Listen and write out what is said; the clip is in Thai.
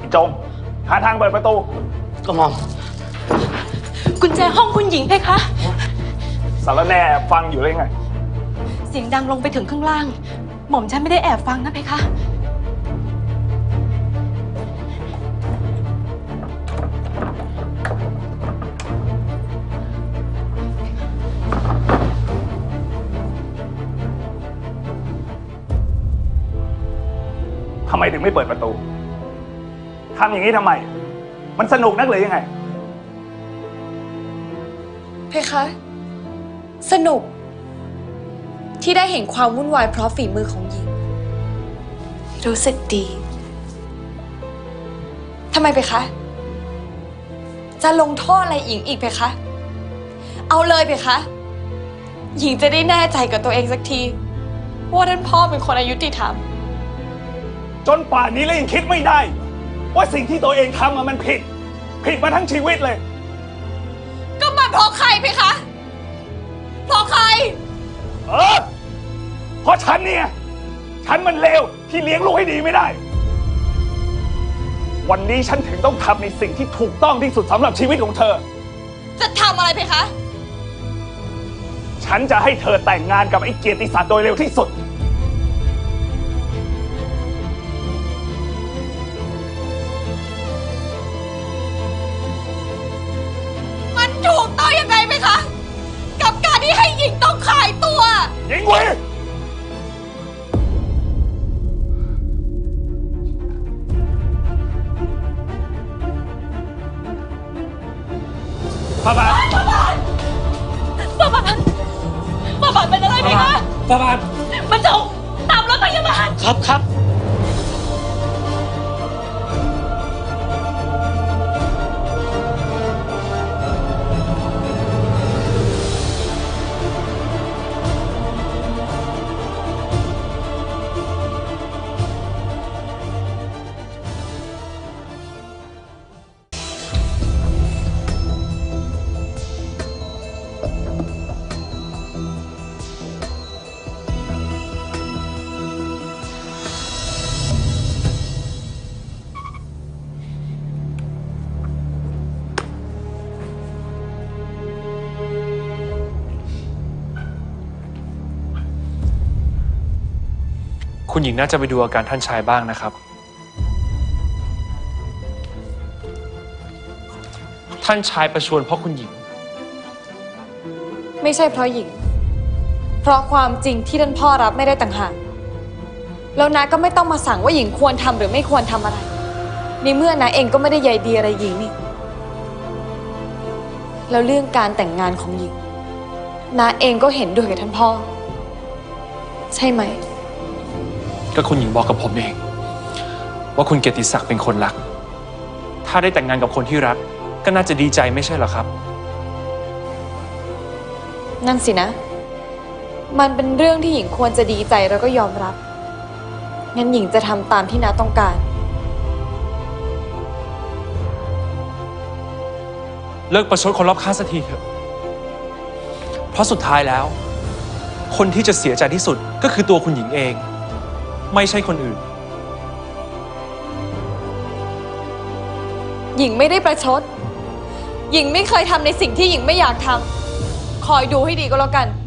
จงหาทางเปิดประตูกระหม่อมกุญแจห้องคุณหญิงเพคะสารแน่ฟังอยู่เลยไงเสียงดังลงไปถึงข้างล่างหม่อมฉันไม่ได้แอบฟังนะเพคะทำไมถึงไม่เปิดประตูทำอย่างนี้ทำไมมันสนุกนักเลยยังไงเพคะสนุกที่ได้เห็นความวุ่นวายเพราะฝีมือของหญิงรู้สึกดีทำไมเพคะจะลงโทษอะไรหญิงอีกเพคะเอาเลยเพคะหญิงจะได้แน่ใจกับตัวเองสักทีว่าท่านพ่อเป็นคนอายุติธรรมจนป่านนี้แล้วยังคิดไม่ได้ว่าสิ่งที่ตัวเองทำมันผิดมาทั้งชีวิตเลยก็มันเพราะใครเพคะเพราะใครเพราะฉันเนี่ยฉันมันเลวที่เลี้ยงลูกให้ดีไม่ได้วันนี้ฉันถึงต้องทำในสิ่งที่ถูกต้องที่สุดสำหรับชีวิตของเธอจะทำอะไรเพคะฉันจะให้เธอแต่งงานกับไอ้เกียรติศักดิ์โดยเร็วที่สุดถูกต้องยังไงไหมคะกับการที่ให้หญิงต้องขายตัวหญิงเว้ยป้าบานเป็นอะไรไหมคะป้าบานมันจงตามรถพยาบาลครับคุณหญิงน่าจะไปดูอาการท่านชายบ้างนะครับท่านชายประชวรเพราะคุณหญิงไม่ใช่เพราะหญิงเพราะความจริงที่ท่านพ่อรับไม่ได้ต่างหากแล้วน้าก็ไม่ต้องมาสั่งว่าหญิงควรทำหรือไม่ควรทำอะไรในเมื่อน้าเองก็ไม่ได้ใยดีอะไรหญิงนี่แล้วเรื่องการแต่งงานของหญิงน้าเองก็เห็นด้วยกับท่านพ่อใช่ไหมก็คุณหญิงบอกกับผมเองว่าคุณเกียรติศักดิ์เป็นคนรักถ้าได้แต่งงานกับคนที่รักก็น่าจะดีใจไม่ใช่หรอครับนั่นสินะมันเป็นเรื่องที่หญิงควรจะดีใจแล้วก็ยอมรับงั้นหญิงจะทำตามที่น้าต้องการเลิกประชดคนรอบข้างสักทีเถอะเพราะสุดท้ายแล้วคนที่จะเสียใจที่สุดก็คือตัวคุณหญิงเองไม่ใช่คนอื่นหญิงไม่ได้ประชดหญิงไม่เคยทำในสิ่งที่หญิงไม่อยากทำคอยดูให้ดีก็แล้วกัน